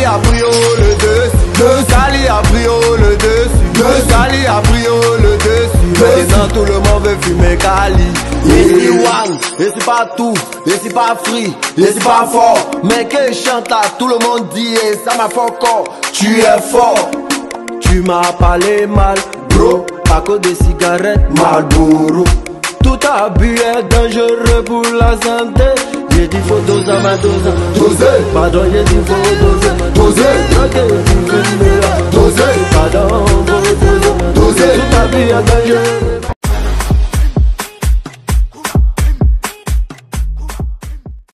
a pris le dessus. Cali a pris le dessus. Cali a pris le dessus. Maintenant tout le monde veut fumer Cali. Et c'est one, et c'est pas tout, et c'est pas free, et c'est pas fort. Mais que chante là, tout le monde dit, et ça m'a fait encore. Tu es fort. Tu m'as parlé mal, bro, à cause des cigarettes Marlboro. Tout abus est dangereux pour la santé. J'ai dit faut doser ma dose. Doser. Pardon, j'ai dit faut doser. Doser. Doser. Pardon, faut doser. Doser. Tout abus est dangereux.